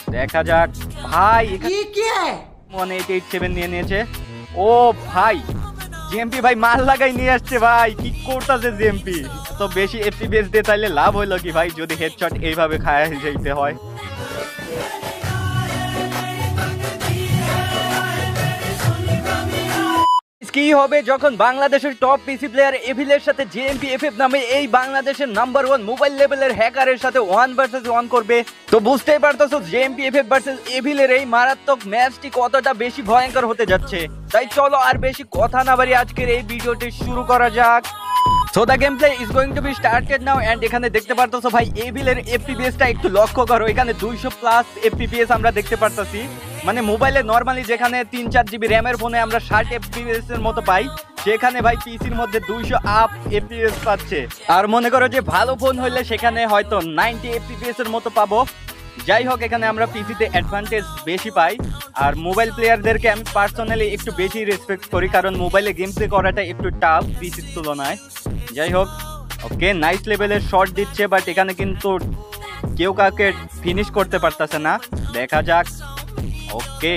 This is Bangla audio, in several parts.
দেখা যাক ভাই এখানে 187 নিয়ে নিয়েছে। ও ভাই জেএমপি ভাই মাল লাগাই নিয়ে আসছে ভাই, কি করতেছে জেএমপি? তো বেশি এফপিএস দিয়ে তাইলে লাভ হইলো কি ভাই যদি হেডশট এইভাবে খায় যাইতে হয়। কি হবে যখন বাংলাদেশের টপ পিসি প্লেয়ার এভিলের সাথে জেএমপি এফএফ নামে এই বাংলাদেশের নাম্বার 1 মোবাইল লেভেলের হ্যাকারের সাথে 1 ভার্সেস 1 করবে? তো বুঝতেই পারতেছো জেএমপি এফএফ ভার্সেস এভিলের এই মারাত্মক ম্যাচটি কতটা বেশি ভয়ঙ্কর হতে যাচ্ছে। তাই চলো আর বেশি কথা না বাড়িয়ে আজকের এই ভিডিওটি শুরু করা যাক। So the gameplay is going to be started now and এখানে দেখতে পারতেছো ভাই এভিলের এফপিএসটা একটু লক্ষ্য করো, এখানে 200 প্লাস এফপিএস আমরা দেখতে পারতেছি। মানে মোবাইলে নরমালি যেখানে 3-4 জিবি র্যামের ফোনে আমরা 60 এফপিএস এর মতো পাই, সেখানে ভাই পিসির মধ্যে 200 আপ এফপিএস পাচ্ছে। আর মনে করো যে ভালো ফোন হইলে সেখানে হয়তো 90 এফপিএস এর মতো পাবো। যাই হোক এখানে আমরা পিসিতে অ্যাডভান্টেজ বেশি পাই। আর মোবাইল প্লেয়ারদেরকে আমি পার্সোনালি একটু বেশি রেসপেক্ট করি, কারণ মোবাইলে গেম প্লে করাটা একটু টাফ পিসির তুলনায়। যাই হোক ওকে নাইস লেভেলের শট দিচ্ছে, বাট এখানে কিন্তু কেউ কাউকে ফিনিশ করতে পারতেছে না। দেখা যাক ওকে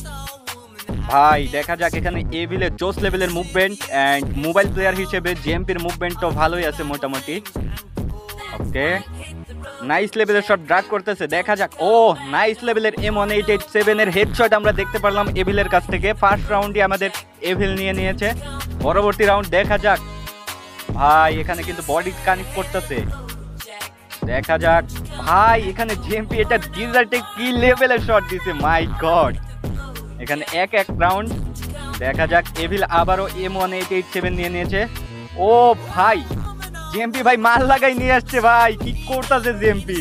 ভাই দেখা যাক এখানে এভিলের জোস লেভেলের মুভমেন্ট অ্যান্ড মোবাইল প্লেয়ার হিসেবে জেএমপির মুভমেন্টও ভালোই আছে মোটামুটি। ওকে নাইস লেভেলের শট ড্রাগ করতেছে। দেখা যাক ও নাইস লেভেলের M187 এর হেডশট আমরা দেখতে পারলাম এভিলের কাছ থেকে। ফার্স্ট রাউন্ডই আমাদের এভিল নিয়ে নিয়েছে। পরবর্তী রাউন্ড দেখা যাক ভাই এখানে কিন্তু বডি কানেক্ট করতেছে। দেখা যাক ভাই এখানে জেএমপি এটা ডিজার্টে কি লেভেলের শট দিছে, মাই গড। এখানে এক রাউন্ড। দেখা যাক এভিল আবারও M187 নিয়ে নিয়েছে। ও ভাই জেএমপি ভাই মাল লাগাই নিয়ে আসছে ভাই, কি করতেছে জেএমপি।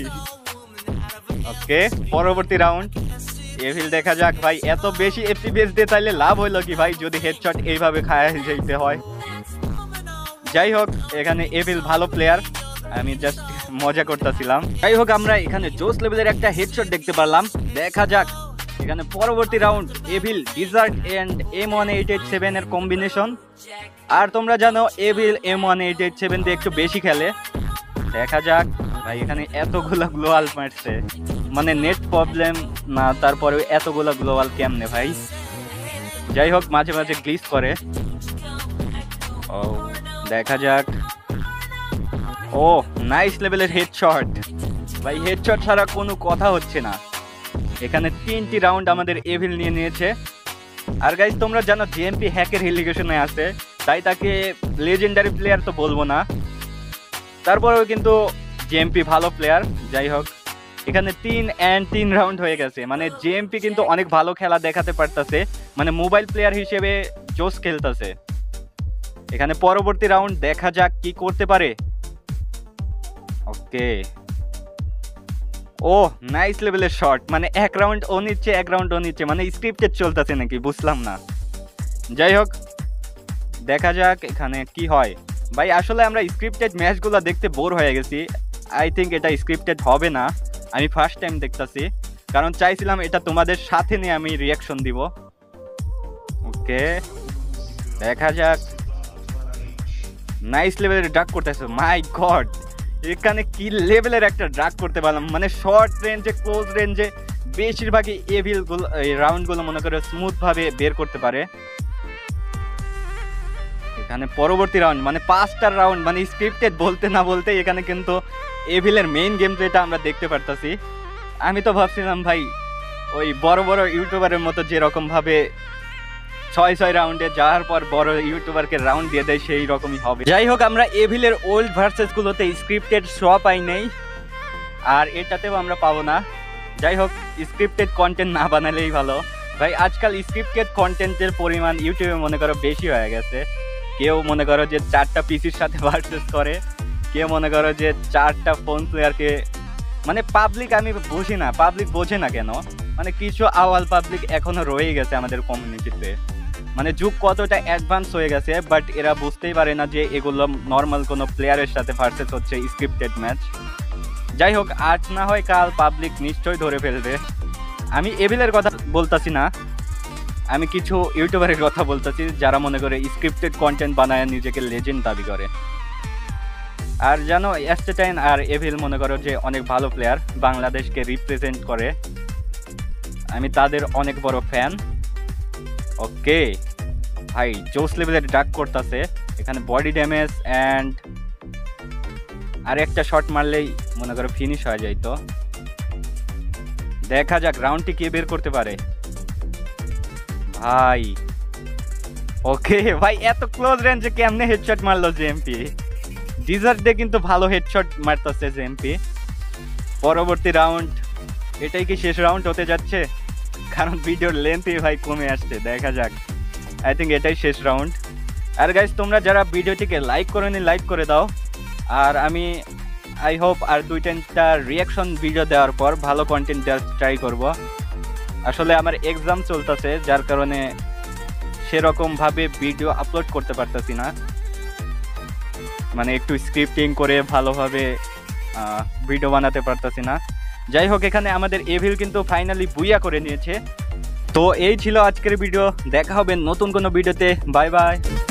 ওকে পরবর্তী রাউন্ড এভিল। দেখা যাক ভাই এত বেশি এফপিএস দিয়ে তাইলে লাভ হইলো কি ভাই যদি হেডশট এইভাবে খায় যাইতে হয়। যাই হোক এখানে এভিল ভালো প্লেয়ার, আমি জাস্ট মজা করতেছিলাম। যাই হোক আমরা এখানে জোস লেভেলের একটা হেডশট দেখতে পারলাম। দেখা যাক এখানে পরবর্তী round evil dessert and M187 এর কম্বিনেশন। আর তোমরা জানো এভিল M187 দিয়ে একটু বেশি খেলে। দেখা যাক ভাই এখানে এতগুলো গ্লোয়াল মারছে, মানে নেট প্রবলেম না তারপরে এতগুলো গ্লোয়াল কেমনে ভাই। যাই হোক মাঝে মাঝে গ্লিচ করে। ও দেখা যাক ও নাইস লেভেলের হেডশট ভাই, হেডশট ছাড়া কোনো কথা হচ্ছে না। এখানে 3টি রাউন্ড আমাদের এভিল নিয়ে নিয়েছে। আর গাইজ তোমরা জানো জেএমপি হ্যাকের এলিগেশনে আছে, তাই তাকে লেজেন্ডারি প্লেয়ার তো বলবো না, তারপরেও কিন্তু জেএমপি ভালো প্লেয়ার। যাই হোক এখানে 3 রাউন্ড হয়ে গেছে, মানে জেএমপি কিন্তু অনেক ভালো খেলা দেখাতে পারতেছে, মানে মোবাইল প্লেয়ার হিসেবে জোস খেলতেছে। এখানে পরবর্তী রাউন্ড দেখা যাক কি করতে পারে। ওকে ও নাইস লেভেলের শট, মানে এক রাউন্ড ও নিচ্ছে, মানে স্ক্রিপ্টেড চলতেছে নাকি বুঝলাম না। যাই হোক দেখা যাক এখানে কি হয় ভাই। আসলে আমরা স্ক্রিপ্টেড ম্যাচগুলো দেখতে বোর হয়ে গেছি। আই থিঙ্ক এটা স্ক্রিপ্টেড হবে না, আমি ফার্স্ট টাইম দেখতেছি, কারণ চাইছিলাম এটা তোমাদের সাথে নিয়ে আমি রিয়াকশন দিব। ওকে দেখা যাক নাইস লেভেলের ড্রাগ করতেছে, মাই গড এখানে কি লেভেলের একটা ড্রাগ করতে পারলাম, মানে শর্ট রেঞ্জে ক্লোজ রেঞ্জে বেশিরভাগই এভিল গুলো রাউন্ডগুলো মনে করে স্মুথ ভাবে বের করতে পারে। এখানে পরবর্তী রাউন্ড মানে 5টা রাউন্ড, মানে স্ক্রিপ্টেড বলতে না বলতে এখানে কিন্তু এভিলের মেইন গেম প্লেটা আমরা দেখতে পারতাছি। আমি তো ভাবছিলাম ভাই ওই বড় বড় ইউটিউবারের মতো যেরকম ভাবে 6 রাউন্ডে যাওয়ার পর বড় ইউটিউবারকে রাউন্ড দিয়ে দেয় সেই রকমই হবে। যাই হোক আমরা এভিলের ওল্ড ভার্সেস গুলোতে স্ক্রিপ্টেড শো পাই নেই, আর এটাতেও আমরা পাবো না। যাই হোক স্ক্রিপ্টেড কন্টেন্ট না বানালেই ভালো ভাই। আজকাল স্ক্রিপ্টেড কন্টেন্টের পরিমাণ ইউটিউবে মনে করো বেশি হয়ে গেছে। কেউ মনে করো যে 4টা পিসির সাথে ভার্সেস করে, কেউ মনে করো যে 4টা ফোন প্লেয়ারকে, মানে পাবলিক আমি বুঝি না পাবলিক বোঝে না কেন, মানে কিছু আওয়াল পাবলিক এখনো রয়ে গেছে আমাদের কমিউনিটিতে। মানে যুগ কতটা অ্যাডভান্স হয়ে গেছে, বাট এরা বুঝতেই পারে না যে এগুলো নর্মাল কোনো প্লেয়ারের সাথে ভার্সেস হচ্ছে স্ক্রিপ্টেড ম্যাচ। যাই হোক আজ না হয় কাল পাবলিক নিশ্চয়ই ধরে ফেলবে। আমি এভিলের কথা বলতাছি না, আমি কিছু ইউটিউবারের কথা বলতেছি যারা মনে করে স্ক্রিপ্টেড কন্টেন্ট বানায় নিজেকে লেজেন্ড দাবি করে। আর জানো এস্টেটাইন আর এভিল মনে করো যে অনেক ভালো প্লেয়ার, বাংলাদেশকে রিপ্রেজেন্ট করে। আমি তাদের অনেক বড় ফ্যান। ওকে ভাই, জোস লেভেলের ডাক করতেছে এখানে, বডি ড্যামেজ অ্যান্ড আর একটা শট মারলেই মনে করো ফিনিশ হয়ে যাইতো। দেখা যাক রাউন্ডটি কে বের করতে পারে ভাই। ওকে ভাই, এত ক্লোজ রেঞ্জে কেমনে হেডশট মারলো জেএমপি। ডিজার্ট দিয়ে কিন্তু ভালো হেডশট মারতেছে জেএমপি। পরবর্তী রাউন্ড, এটাই কি শেষ রাউন্ড হতে যাচ্ছে? কারণ ভিডিওর লেন্থই ভাই কমে আসছে। দেখা যাক, আই থিঙ্ক এটাই শেষ রাউন্ড। আর গাইস, তোমরা যারা ভিডিওটিকে লাইক করোনি লাইক করে দাও। আর আমি আই হোপ আর 2-3টা রিয়াকশন ভিডিও দেওয়ার পর ভালো কন্টেন্ট দেওয়ার ট্রাই করব। আসলে আমার এক্সাম চলতেছে, যার কারণে সেরকম ভাবে ভিডিও আপলোড করতে পারতেছি না, মানে একটু স্ক্রিপ্টিং করে ভালোভাবে ভিডিও বানাতে পারতেছি না। যাই হোক, এখানে আমাদের এভিল কিন্তু ফাইনালি বুইয়া করে নিয়েছে। তো এই ছিল আজকের ভিডিও, দেখা হবে নতুন কোনো ভিডিওতে। Bye by.